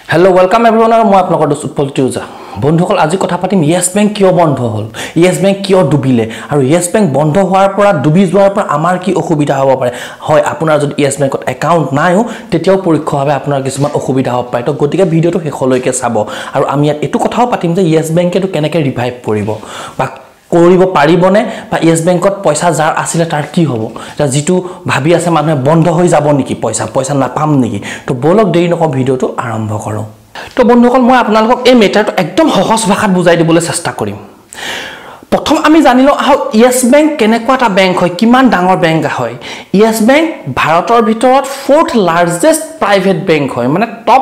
Hello, welcome everyone. I am Utpal Tiuja. বন্ধুসকল আজি কথা পাতিম ইয়েস ব্যাংক কিয় বন্ধ হল ইয়েস ব্যাংক কিয় ডুবিলে আৰু ইয়েস ব্যাংক বন্ধ হোৱাৰ পৰা ডুবি যোৱাৰ পৰা আমাৰ কি অসুবিধা হ'ব পাৰে হয় আপোনাৰ যদি ইয়েস ব্যাংকত একাউণ্ট নাইও তেতিয়াও পৰীক্ষা হবে আপোনাৰ কিছুমান অসুবিধা হ'ব পাৰে তো গতিকে ভিডিওটো শেষলৈকে চাব আৰু আমি ইয়াত এটো কথাও পাতিম যে ইয়েস ব্যাংকেটো কেনেকৈ ৰিভাইভ কৰিব বা কৰিব পাৰিবনে বা ইয়েস ব্যাংকত পইচা যাৰ আছিল তাৰ কি হ'ব যেটো ভাবি আছে মানুহে বন্ধ হৈ যাব নেকি পইচা নাপাম নেকি তো বলক দেৰি নক ভিডিওটো আৰম্ভ কৰো তো বন্ধুসকল মই আপোনালোকক এই মেটাৰটো একদম সহজ ভাষাত বুজাই দিবলৈ চেষ্টা কৰিম প্ৰথম আমি জানিলো ইয়েস ব্যাংক কেনেকুৱা এটা ব্যাংক হয় কিমান ডাঙৰ ব্যাংক হয় ইয়েস ব্যাংক ভাৰতৰ ভিতৰত ফোৰ্থ লাৰ্জেষ্ট প্ৰাইভেট ব্যাংক হয় মানে টপ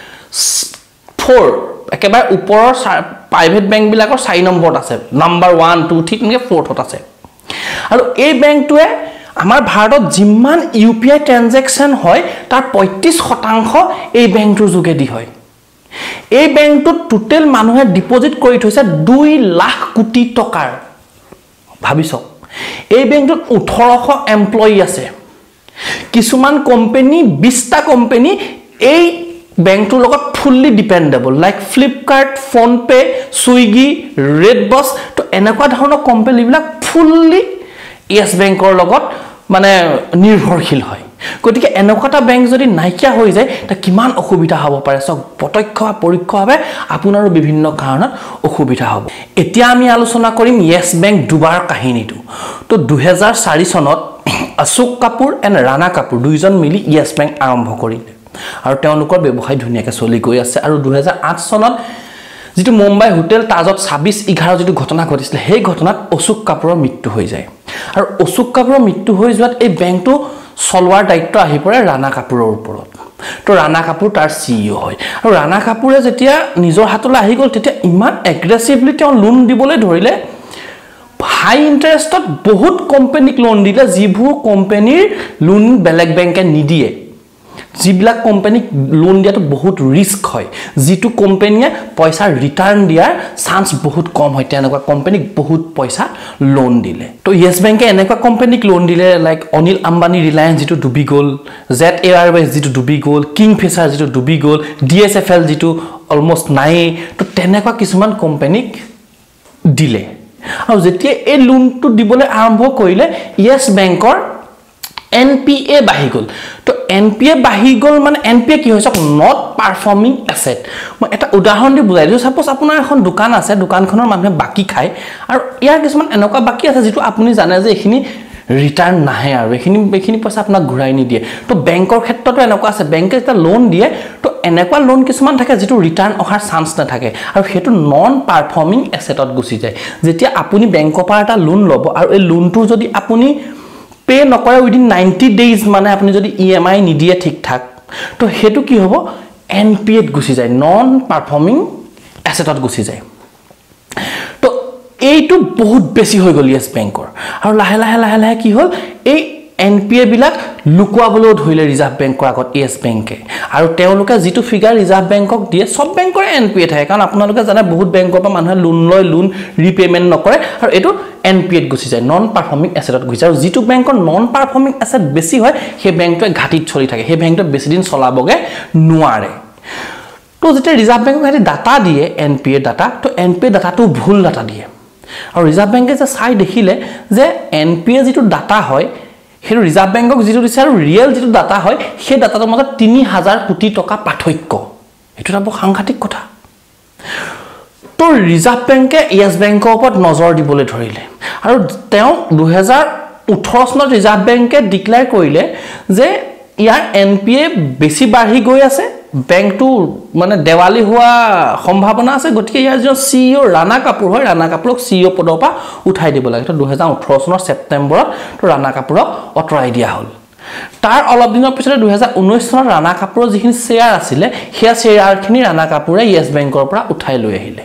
4 একেবাৰে ওপৰৰ প্ৰাইভেট ব্যাংক বিলাকৰ 4 নম্বৰত আছে নাম্বাৰ 1 2 ঠিক নেকি 4th আছে আৰু এই ব্যাংকটোৱে আমাৰ ভাৰতত যিমান ইউপিআই ট্ৰানজেকচন হয় তাৰ 35% এই ব্যাংকটোৰ যোগেদি হয় এই ব্যাংকটোত টোটাল মানুহে ডিপোজিট কৰি থৈছে 2 লাখ কোটি টকাৰ ভাবিছক এই ব্যাংকটোত 1800 এমপ্লয়ি আছে কিছুমান কোম্পানী 20টা কোম্পানী এই ব্যাংকটোৰ লগত fully dependable like Flipkart PhonePe Swiggy redBus তো এনেকুৱা ধৰণৰ কোম্পানীবিলাক ফুললি ইয়েস ব্যাংকৰ লগত মানে নিৰ্ভৰশীল হয় গতিকে এনেকুৱা ব্যাংক যদি নাইকিয়া হৈ যায় তা কিমান অসুবিধা হ'ব পাৰে সব প্ৰত্যক্ষ বা পৰোক্ষভাৱে আপোনাৰো বিভিন্ন কাৰণত অসুবিধা হ'ব এতিয়া আমি আলোচনা কৰিম ইয়েস ব্যাংক দুবাৰ কাহিনীটো তো 2004 চনত অশোক কাপুৰ এণ্ড ৰাণা কাপুৰ দুইজন মিলি ইয়েস ব্যাংক আৰম্ভ কৰিলে আৰু তেওঁলোকৰ ব্যৱসায় ধুনীয়াকৈ চলি গৈ আছে আৰু 2008 চনত যেটো মুম্বাই হোটেল তাজত 26/11 যেটো ঘটনা ঘটিছিল সেই ঘটনাত অশোক কাপুৰৰ মৃত্যু হৈ যায় আৰু অশোক কাপুৰৰ মৃত্যু হৈ যোৱাত এই ব্যাংকটো চলৱাৰ দায়িত্ব আহি পৰে ৰাণা কাপুৰৰ ওপৰত তো ৰাণা কাপুৰ তাৰ সিইও হয় আৰু ৰাণা কাপুৰে যেতিয়া নিজৰ হাতলৈ আহি গল তেতিয়া ইমান এগ্ৰেছিভলি তেওঁ লোন দিবলৈ ধৰিলে হাই ইন্টাৰেষ্টত বহুত কোম্পানীক লোন দিলে যিবোৰ কোম্পানীৰ লোন বেলেগ বেংকে নিদিয়ে যিবিলাক কোম্পানীক লোন দিয়াটো বহুত ৰিস্ক হয় যেটো কোম্পানীয়ে পইচা ৰিটাৰ্ণ দিয়াৰ চান্স বহুত কম হয় তেনেকুৱা কোম্পানীক বহুত পইচা লোন দিলে তো ইয়েস ব্যাংকে এনেকুৱা কোম্পানীক লোন দিলে লাইক অনিল আম্বানী ৰিলায়েন্স যেটো ডুবি গল জেট এয়াৰৱেজ যেটো ডুবি গল কিং ফিচাৰ যেটো ডুবি গল ডিএছএফএল যেটো অলমোস্ট নাই তো তেনেকুৱা কিছুমান কোম্পানীক দিলে আৰু যেতিয়া এই লোনটো দিবলৈ আৰম্ভ কৰিলে ইয়েস ব্যাংকৰ NPA বাহি গল তো NPA বাহি গল মানে NPA কি হৈছে নট পারফর্মিং অ্যাসেট মই এটা উদাহৰণ দি বুজাই দিও সাপোজ আপোনাৰ এখন দোকান আছে দোকানখনৰ মানুহে বাকি খায় আৰু ইয়াৰ কিছুমান এনেকুৱা বাকি আছে যেটো আপুনি জানে যে এখিনি ৰিটাৰ্ণ নাহে আৰু এখিনি পইচা আপোনাক ঘূৰাই নি দিয়ে তো বেংকৰ ক্ষেত্ৰটো এনেকুৱা আছে বেংকে এটা লোন দিয়ে তো এনেকুৱা লোন কিছুমান থাকে যেটো ৰিটাৰ্ণ অহাৰ চান্স নাথাকে আৰু হেতু নন পারফর্মিং অ্যাসেটত গুচি যায় যেতিয়া আপুনি বেংকৰ পৰা এটা লোন লব আৰু এই লোনটো যদি আপুনি পে নকৰে উইদিন 90 ডেজ মানে আপুনি যদি ইএমআই নিদিয়ে ঠিক ঠাক তো হেতু কি হ'ব NPA ত গুচি যায় নন পারফর্মিং অ্যাসেটত গুচি যায় তো এইটো বহুত বেছি হৈ গল ইয়েস ব্যাংকৰ আৰু লাহে লাহে কি হল এই NPA বিলাক লুকুৱাবলৈ ধৰিলে ৰিজাৰ্ভ বেংকৰ আগত ইয়েস ব্যাংকে আৰু তেওঁলোকে যেটো ফিগাৰ ৰিজাৰ্ভ বেংকক দিয়ে সব বেংকৰ NPA থাকে কাৰণ আপোনালোকে জানে বহুত বেংকৰ পৰা মানুহে লোন লয় লোন ৰিপেমেন্ট নকৰে আৰু এটো NPA ত গুচি যায় নন পারফর্মিং অ্যাসেটত গুচি যায় আৰু যেটো বেংকৰ নন পারফর্মিং অ্যাসেট বেছি হয় সেই বেংকটোৱে ঘাটিত চলি থাকে সেই বেংকটোৱে বেছি দিন চলাবগে নোৱাৰে তো যেতিয়া ৰিজাৰ্ভ বেংকক হেতি ডাটা দিয়ে NPA ডাটা তো NPA ডাটাটো ভুল ডাটা দিয়ে আৰু ৰিজাৰ্ভ বেংকে যে চাই দেখিলে যে NPA যেটো ডাটা হয় হেতু ৰিজাৰ্ভ বেংকক যেটো দিছে আৰু ৰিয়েল যেটো ডাটা হয় সেই ডাটাটোৰ মাজত 3000 কোটি টকা পাৰ্থক্য এটো এটা সাংঘাতিক কথা তো ৰিজাৰ্ভ বেংকে ইয়েস বেংকৰ ওপৰত নজৰ দিবলৈ ধৰিলে আৰু তেওঁ 2018 চনত ৰিজাৰ্ভ বেংকে ডিক্লেয়াৰ কৰিলে যে ইয়াৰ NPA বেছি বাঢ়ি গৈ আছে বেংকটো মানে দেৱালি হোৱা সম্ভাৱনা আছে গতিকে ইয়াৰ যে CEO ৰাণা কাপুৰ হয় ৰাণা কাপুৰক CEO পদৰ পৰা উঠাই দিব লাগে তো 2018 চনৰ ছেপ্টেম্বৰত তো ৰাণা কাপুৰক অতৰাই দিয়া হ'ল তাৰ অলপ দিনৰ পিছতে 2019 চনত ৰাণা কাপুৰৰ যিখিনি শেয়াৰ আছিল সেই শেয়াৰখিনি ৰাণা কাপুৰে ইয়েস বেংকৰ পৰা উঠাই লৈ আহিলে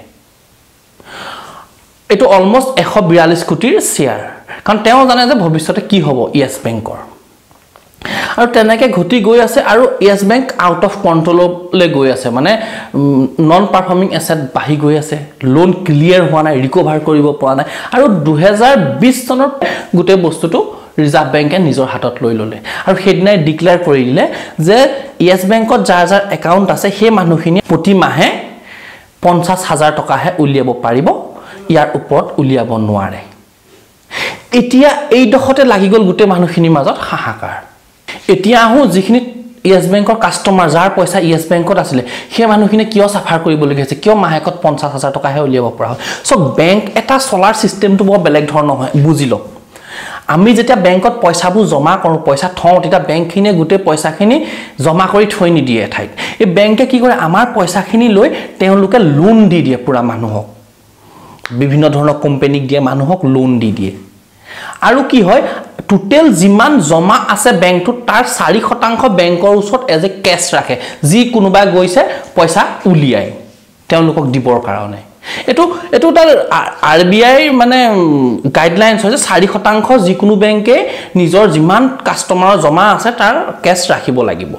এটো অলমোস্ট 142 কোটিৰ শেয়াৰ কাৰণ তেওঁ জানে যে ভৱিষ্যতে কি হ'ব ইয়েস বেংকৰ আৰু তেনেকৈ ঘটি গৈ আছে আৰু ইয়েস বেংক আউট অফ কন্ট্ৰোললৈ গৈ আছে মানে নন পারফর্মিং অ্যাসেট বাহি গৈ আছে লোন ক্লিয়াৰ হোৱা নাই ৰিকভাৰ কৰিব পৰা নাই আৰু 2020 চনৰ গোটে বস্তুটো ৰিজাৰ্ভ বেংকে নিজৰ হাতত লৈ ল'লে আৰু সেইদিনাই ডিক্লেয়াৰ কৰি দিলে যে য়েছ বেংকত যাৰ যাৰ একাউণ্ট আছে সেই মানুহখিনি প্ৰতি মাহে 50,000 টকাহে উলিয়াব পাৰিব ইয়াৰ ওপৰত উলিয়াব নোৱাৰে এতিয়া এই দখতে লাগি গ'ল গোটেই মানুহখিনিৰ মাজত হাহাকাৰ এতিয়া আহো যিখিনি য়েছ বেংকৰ কাষ্টমাৰ যাৰ পইচা য়েছ বেংকত আছিলে সেই মানুহখিনি কিয় সাফাৰ কৰিবলগীয়া হৈছে কিয় মাহেকত 50,000 টকাহে উলিয়াব পৰা হয় সো বেংক এটা চলাৰ সিস্টেমটো বৰ বেলেগ ধৰণৰ হয় বুজিলো আমি যেতিয়া বেংকত পইচাবোৰ জমা কৰো পইচা থওঁ তেতিয়া বেংকখিনিয়ে গোটেই পইচাখিনি জমা কৰি থৈ নিদিয়ে ঠাইত এই বেংকে কি কৰে আমাৰ পইচাখিনি লৈ তেওঁলোকে লোন দি দিয়ে পুৰা মানুহক বিভিন্ন ধৰণৰ কোম্পানীক দিয়ে মানুহক লোন দি দিয়ে আৰু কি হয় টোটেল যিমান জমা আছে বেংকটোত তাৰ 4% বেংকৰ ওচৰত এজ এ কেছ ৰাখে যি কোনোবাই গৈছে পইচা উলিয়াই তেওঁলোকক দিবৰ কাৰণে এটো তাৰ আৰবিআই মানে গাইডলাইনছ হৈছে 4% যিকোনো বেংকে নিজৰ যিমান কাষ্টমাৰৰ জমা আছে তাৰ কেছ ৰাখিব লাগিব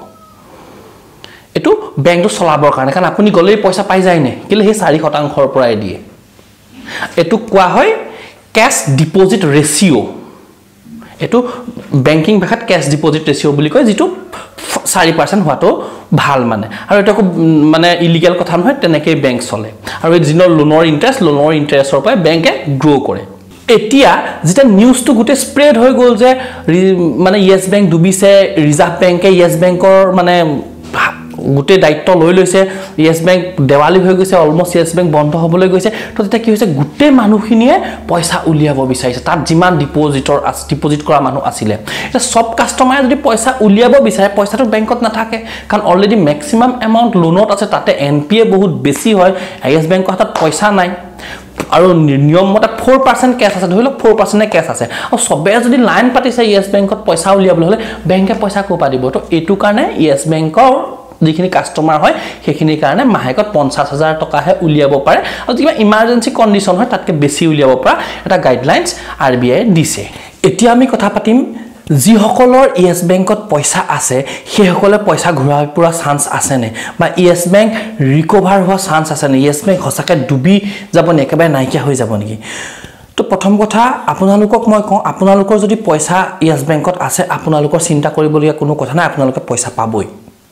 এটো বেংকটো চলাবৰ কাৰণে কাৰণ আপুনি গলেই পইচা পাই যায় নে কিলে সেই 4%ৰ পৰাই দিয়ে এটো কোৱা হয় কেছ ডিপোজিট ৰেশিও এটো বেংকিং ভাষাত কেছ ডিপোজিট ৰেশিও বুলি কয় যেটো 4% হোৱাটো ভাল মানে আৰু এটা খুব মানে ইলিগেল কথা নহয় তেনেকৈ বেংক চলে আৰু এই জিনৰ লোনৰ ইন্টাৰেষ্টৰ পৰাই বেংকে গ্ৰো কৰে এতিয়া যেটা নিউজটো গুটে স্প্ৰেড হৈ গ'ল যে মানে য়েছ বেংক ডুবিছে ৰিজাৰ্ভ বেংকে য়েছ বেংকৰ মানে গুটে দায়িত্ব লৈ লৈছে য়েছ বেংক দেৱালি হৈ গৈছে অলমোস্ট য়েছ বেংক বন্ধ হ'বলৈ গৈছে তো তেতিয়া কি হৈছে গুটে মানুহখিনিয়ে পইচা উলিয়াব বিচাৰিছে তাত যিমান ডিপোজিট কৰা মানুহ আছিলে এটা সব কাস্টমাৰে যদি পইচা উলিয়াব বিচাৰে পইচাটো বেংকত নাথাকে কাৰণ অলৰেডি ম্যাক্সিমাম এমাউন্ট লোনত আছে তাতে এনপিএ বহুত বেছি হয় য়েছ বেংকৰ হাতত পইচা নাই আৰু নিয়ম মতে 4% কেছ আছে ধৰিলক 4% কেছ আছে আৰু সবে যদি লাইন পাতিছে য়েছ বেংকত পইচা উলিয়াবলৈ হলে বেংকে পইচা কোপা দিব তো এটু কাৰণে য়েছ বেংকৰ যিখিনি কাস্টমাৰ হয় সেইখিনি কাৰণে মাহেকত 50,000 টকাহে উলিয়াব পাৰে আৰু কিবা ইমাৰ্জেন্সি কন্ডিশন হয় তাতকে বেছি উলিয়াব পৰা এটা গাইডলাইনছ আৰবিআই দিছে এতিয়া আমি কথা পাতিম যিসকলৰ য়েছ বেংকত পইচা আছে সেইসকলে পইচা ঘূৰাই পুৰা চান্স আছে নে বা য়েছ বেংক ৰিকভাৰ হোৱা চান্স আছে নে য়েছ বেংক হসাকে ডুবি যাব নে একেবাৰে নাইকিয়া হৈ যাব নেকি তো প্ৰথম কথা আপোনালোকক মই কওঁ আপোনালোকৰ যদি পইচা য়েছ বেংকত আছে আপোনালোকৰ চিন্তা কৰিবলগীয়া কোনো কথা নাই আপোনালোকে পইচা পাবই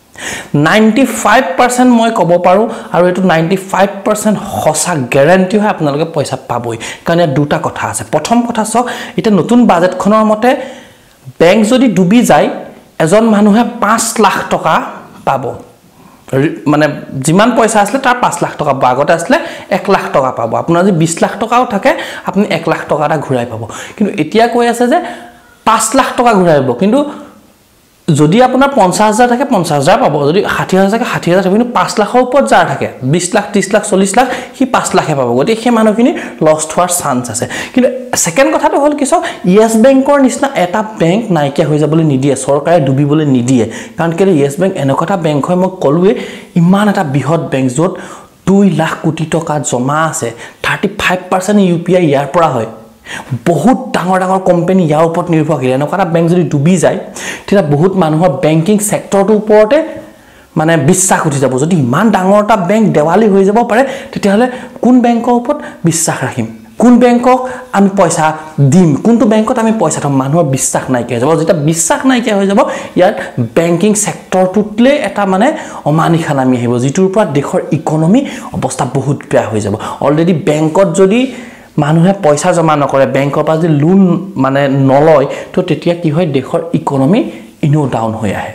95% মই কব পাৰো আৰু এটো 95% হসা গ্যাৰান্টি হয় আপোনালোকে পইচা পাবই কাৰণ দুটা কথা আছে প্ৰথম কথা সক এটা নতুন বাজেটখনৰ মতে বেংক যদি ডুবি যায় এজন মানুহে 5 লাখ টকা পাব মানে যিমান পইচা আসলে তাৰ 5 লাখ টকা আগতে আসলে 1 লাখ টকা পাব আপোনাৰ যদি 20 লাখ টকাও থাকে আপুনি 1 লাখ টকা এটা ঘূৰাই পাব কিন্তু এতিয়া কৈ আছে যে 5 লাখ টকা ঘূৰাই পাব কিন্তু যদি আপোনাৰ 50,000 থাকে 50,000 পাব যদি 60,000 থাকে 60,000 কিন্তু 5 লাখৰ ওপৰত যাৰ থাকে 20 লাখ 30 লাখ 40 লাখ কি 5 লাখে পাব গতি সেই মানুহখিনি লষ্ট হোৱাৰ চান্স আছে কিন্তু সেকেন্ড কথাটো হল কি সব য়েছ বেংকৰ নিচিনা এটা বেংক নাইকিয়া হৈ যাবলৈ নিদিয়ে চৰকাৰে ডুবিবলৈ নিদিয়ে কাৰণ কেলে য়েছ বেংক এনেকটা বেংক হয় মই কলুৱে ইমান এটা বৃহৎ বেংক যত 2 লাখ কোটি টকা জমা আছে 35% ইউপিআই ইয়াৰ পৰা হয় বহুত ডাঙৰ কোম্পানী ইয়াৰ ওপৰত নিৰ্ভৰশীল এনেকুৱা বেংক যদি ডুবি যায় তেতিয়া বহুত মানুহৰ বেংকিং সেক্টৰটোৰ ওপৰতে মানে বিশ্বাস উঠি যাব যদি ইমান ডাঙৰ এটা বেংক দেৱালি হৈ যাব পাৰে তেতিয়া হলে কোন বেংকৰ ওপৰত বিশ্বাস ৰাখিম কোন বেংকক আমি পইচা দিম কোনটো বেংকত আমি পইচা থম মানুহৰ বিশ্বাস নাইকিয়া হৈ যাব যেতিয়া বিশ্বাস নাইকিয়া হৈ যাব ইয়াত বেংকিং সেক্টৰটোতলে এটা মানে অমানিশা নামি আহিব যিটোৰ পৰা দেশৰ ইকোনমি অৱস্থা বহুত বেয়া হৈ যাব অলৰেডি বেংকত যদি মানুহে পইচা জমা নকৰে বেংকৰ পৰা যদি লোন মানে নলয় তো তেতিয়া কি হয় দেশৰ ইকোনমি ইনো ডাউন হৈ আহে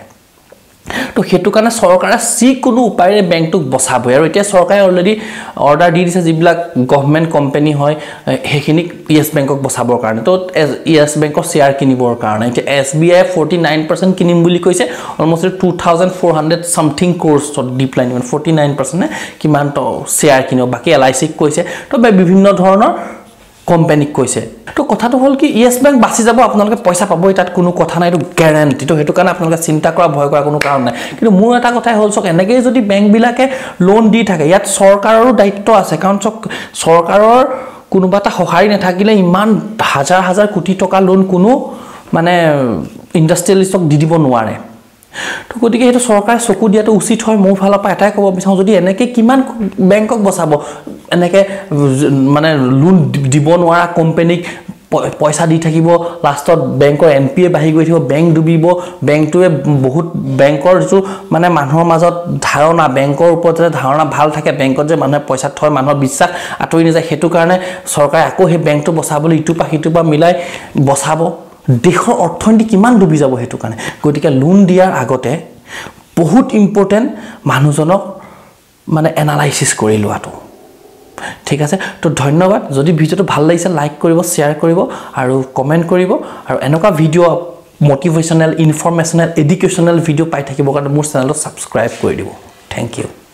তো হেতু কাৰণে চৰকাৰে সি কোনো উপায়েৰে বেংকটোক বচাবই আৰু এতিয়া চৰকাৰে অলৰেডি অৰ্ডাৰ দি দিছে যিবিলাক গভৰ্নমেন্ট কোম্পানী হয় হেখিনি য়েছ বেংকক বচাবৰ কাৰণে তো য়েছ বেংকৰ শেয়াৰ কিনিবৰ কাৰণে এতিয়া এসবিআই 49% কিনিম বুলি কৈছে অলমোস্ট 2400 সামথিং কোৰ্স ডিপ্লাইন 49% কিমান তো শেয়াৰ কিনিব বাকি এলআইসি কৈছে তো বিভিন্ন ধৰণৰ কোম্পানীক কৈছে তো কথাটো হল কি য়েছ বেংক বাছি যাব আপোনালোকে পইচা পাবই তাত কোনো কথা নাই এটো গ্যাৰান্টি তো হেতু কাৰণে আপোনালোকে চিন্তা কৰা ভয় কৰা কোনো কাৰণ নাই কিন্তু মোৰ এটা কথাই হল সক এনেকৈ যদি বেংক বিলাকে লোন দি থাকে ইয়াত চৰকাৰৰো দায়িত্ব আছে কাৰণ চৰকাৰৰ কোনোবাটা সহায় নাথাকিলে ইমান হাজাৰ হাজাৰ কোটি টকা লোন কোনো মানে ইন্ডাষ্ট্ৰিয়েলিষ্টক দি দিব নোৱাৰে তো গতিকে হেতু চৰকাৰে চকু দিয়াটো উচিত হয় মোৰ ফালৰ পৰা এটাই ক'ব বিচাৰো যদি এনেকৈ কিমান বেংকক বচাব এনেকৈ মানে লোন দিব নোৱাৰা কোম্পানীক পইচা দি থাকিব লাষ্টত বেংকৰ এনপিএ বাঢ়ি গৈ থাকিব বেংক ডুবিব বেংকটোৱে বহুত বেংকৰ যিটো মানে মানুহৰ মাজত ধাৰণা বেংকৰ ওপৰত যে ধাৰণা ভাল থাকে বেংকত যে মানুহে পইচা থয় মানুহৰ বিশ্বাস আঁতৰি নাযায় সেইটো কাৰণে চৰকাৰে আকৌ সেই বেংকটো বচাবলৈ ইটোৰ পৰা সিটোৰ পৰা মিলাই বচাব দেশৰ অৰ্থনীতি কিমান ডুবি যাব সেইটো কাৰণে গতিকে লোন দিয়াৰ আগতে বহুত ইম্পৰ্টেণ্ট মানুহজনক মানে এনালাইসিস কৰি লোৱাটো ঠিক আছে তো ধন্যবাদ যদি ভিডিওটো ভাল লাগিছে লাইক কৰিব শেয়াৰ কৰিব আৰু কমেন্ট কৰিব আৰু এনেকুৱা video motivational informational educational video পাই থাকিবৰ কাৰণে মোৰ চেনেলটো সাবস্ক্ৰাইব কৰি দিব থ্যাংক ইউ